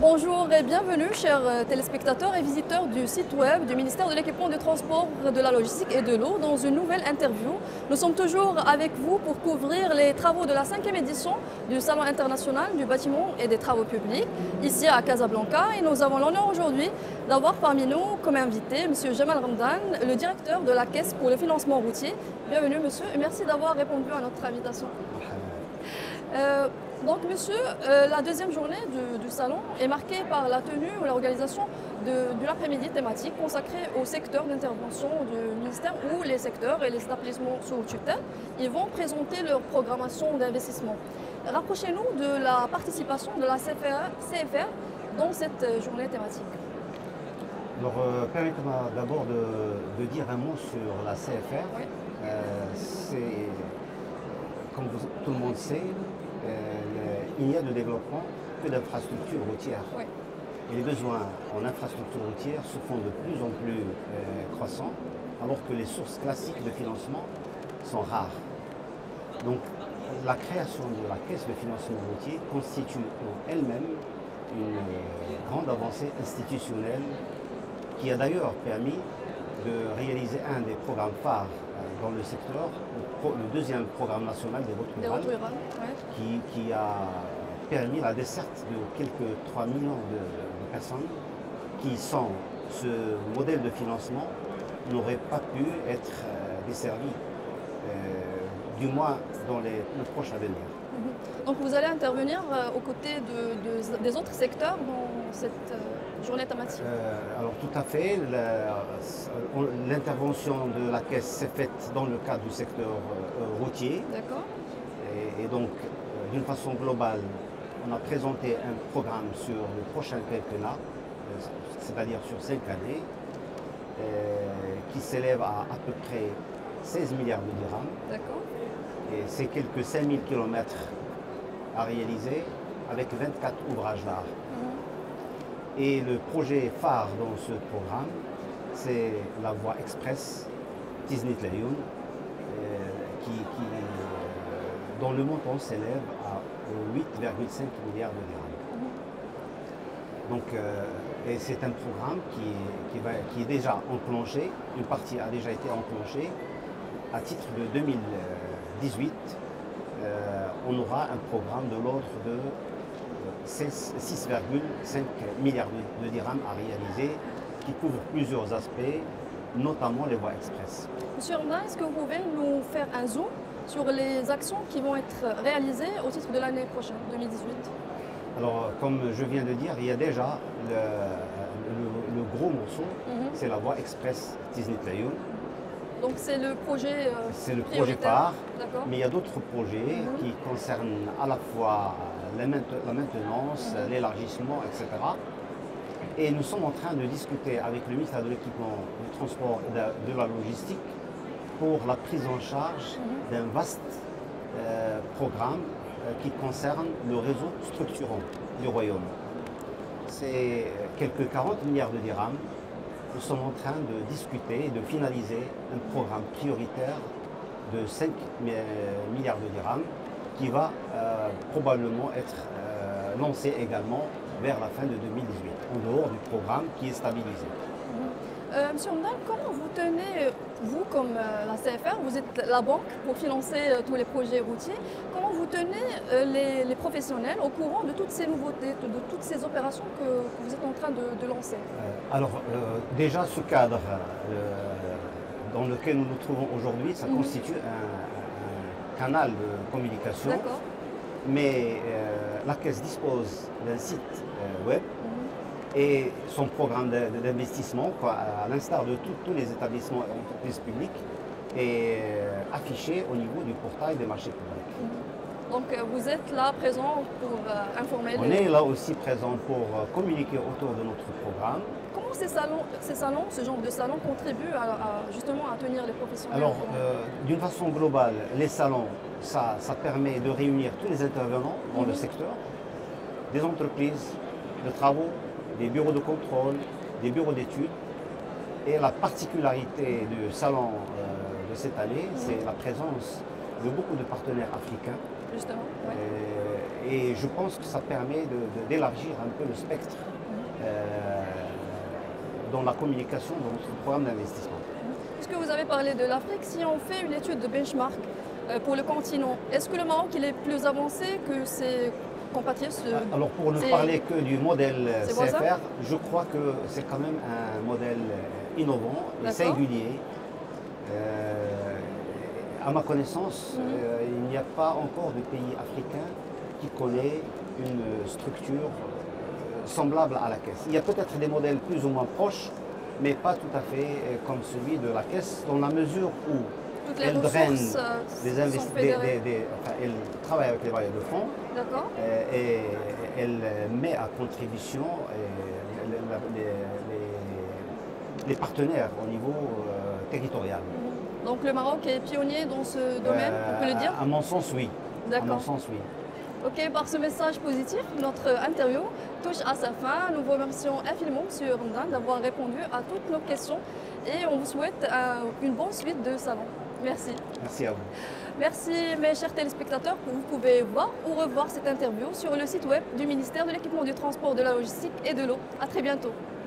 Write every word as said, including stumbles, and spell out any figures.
Bonjour et bienvenue, chers téléspectateurs et visiteurs du site web du ministère de l'Équipement des Transports, de la Logistique et de l'Eau dans une nouvelle interview. Nous sommes toujours avec vous pour couvrir les travaux de la cinquième édition du Salon international du bâtiment et des travaux publics, ici à Casablanca. Et nous avons l'honneur aujourd'hui d'avoir parmi nous comme invité M. Jamal Ramdan, le directeur de la Caisse pour le financement routier. Bienvenue monsieur et merci d'avoir répondu à notre invitation. Euh, Donc, monsieur, euh, la deuxième journée du, du salon est marquée par la tenue ou l'organisation de, de l'après-midi thématique consacrée au secteur d'intervention du ministère où les secteurs et les établissements sous tutelle ils vont présenter leur programmation d'investissement. Rapprochez-nous de la participation de la C F R dans cette journée thématique. Alors, euh, permettez-moi d'abord de, de dire un mot sur la C F R. Oui. Euh, c'est, comme vous, tout le monde sait, Euh, il n'y a de développement que d'infrastructures routières. Oui. Et les besoins en infrastructures routières se font de plus en plus euh, croissants, alors que les sources classiques de financement sont rares. Donc la création de la caisse de financement routier constitue en elle-même une euh, grande avancée institutionnelle qui a d'ailleurs permis de réaliser un des programmes phares dans le secteur, le deuxième programme national des routes rurales, ouais. qui, qui a permis la desserte de quelques trois millions de, de personnes qui, sans ce modèle de financement, n'auraient pas pu être euh, desservies, euh, du moins dans les, le proche avenir. Donc vous allez intervenir euh, aux côtés de, de, des autres secteurs dans cette euh, journée thématique? euh, Alors tout à fait. L'intervention de la caisse s'est faite dans le cadre du secteur euh, routier. D'accord. Et, et donc, euh, d'une façon globale, on a présenté un programme sur le prochain quinquennat, euh, c'est-à-dire sur cinq années, euh, qui s'élève à à peu près seize milliards de dirhams. D'accord. Et c'est quelques cinq mille kilomètres à réaliser avec vingt-quatre ouvrages d'art. Mmh. Et le projet phare dans ce programme, c'est la voie express Tiznit Layoun, euh, qui, qui, euh, dont le montant s'élève à huit virgule cinq milliards de dirhams. Mmh. Donc, euh, et c'est un programme qui, qui, va, qui est déjà enclenché, une partie a déjà été enclenchée à titre de deux mille dix-huit, euh, on aura un programme de l'ordre de six virgule cinq milliards de, de dirhams à réaliser, qui couvre plusieurs aspects, notamment les voies express. Monsieur Ramdan, est-ce que vous pouvez nous faire un zoom sur les actions qui vont être réalisées au titre de l'année prochaine, deux mille dix-huit? Alors, comme je viens de dire, il y a déjà le, le, le gros morceau, mm-hmm. c'est la voie express Tiznit Layoun. Donc c'est le projet euh, C'est le projet phare, mais il y a d'autres projets mmh. qui concernent à la fois la, maintenance, mmh. l'élargissement, et cetera. Et nous sommes en train de discuter avec le ministère de l'Équipement, du Transport et de, de la Logistique pour la prise en charge mmh. d'un vaste euh, programme euh, qui concerne le réseau structurant du Royaume. C'est quelques quarante milliards de dirhams. Nous sommes en train de discuter et de finaliser un programme prioritaire de cinq milliards de dirhams qui va euh, probablement être euh, lancé également vers la fin de deux mille dix-huit, en dehors du programme qui est stabilisé. Euh, Monsieur Ramdan, comment vous tenez, vous comme euh, la C F R, vous êtes la banque pour financer euh, tous les projets routiers, comment vous tenez euh, les, les professionnels au courant de toutes ces nouveautés, de, de toutes ces opérations que, que vous êtes en train de, de lancer? euh, Alors euh, déjà ce cadre euh, dans lequel nous nous trouvons aujourd'hui, ça mmh. constitue un, un canal de communication, mais euh, la Caisse dispose d'un site euh, web et son programme d'investissement, à l'instar de tous les établissements et entreprises publiques, est affiché au niveau du portail des marchés publics. Donc vous êtes là présent pour euh, informer On les... est là aussi présent pour communiquer autour de notre programme. Comment ces salons, ces salons ce genre de salons contribuent à, à, justement à tenir les professionnels? Alors, euh, d'une façon globale, les salons, ça, ça permet de réunir tous les intervenants dans mmh. le secteur, des entreprises, de travaux, des bureaux de contrôle, des bureaux d'études. Et la particularité du salon euh, de cette année, mmh. c'est la présence de beaucoup de partenaires africains. Justement, ouais. Et, et je pense que ça permet d'élargir un peu le spectre euh, dans la communication de notre programme d'investissement. Puisque vous avez parlé de l'Afrique, si on fait une étude de benchmark euh, pour le continent, est-ce que le Maroc il est plus avancé que ses compatriotes? Alors pour ne parler que du modèle C F R, je crois que c'est quand même un modèle innovant et singulier. Euh, à ma connaissance, mm-hmm. euh, il n'y a pas encore de pays africain qui connaît une structure semblable à la caisse. Il y a peut-être des modèles plus ou moins proches, mais pas tout à fait comme celui de la caisse, dans la mesure où toutes les elle draine des investissements, enfin, elle travaille avec les bailleurs de fonds et, et elle met à contribution les, les, les, les partenaires au niveau euh, territorial. Donc le Maroc est pionnier dans ce domaine, euh, on peut le dire? À mon sens, oui. À mon sens, oui. Ok, par ce message positif, notre interview touche à sa fin. Nous vous remercions infiniment, M. Ramadan, d'avoir répondu à toutes nos questions et on vous souhaite un, une bonne suite de salon. Merci. Merci à vous. Merci mes chers téléspectateurs. Vous pouvez voir ou revoir cette interview sur le site web du ministère de l'Équipement du Transport, de la Logistique et de l'Eau. À très bientôt.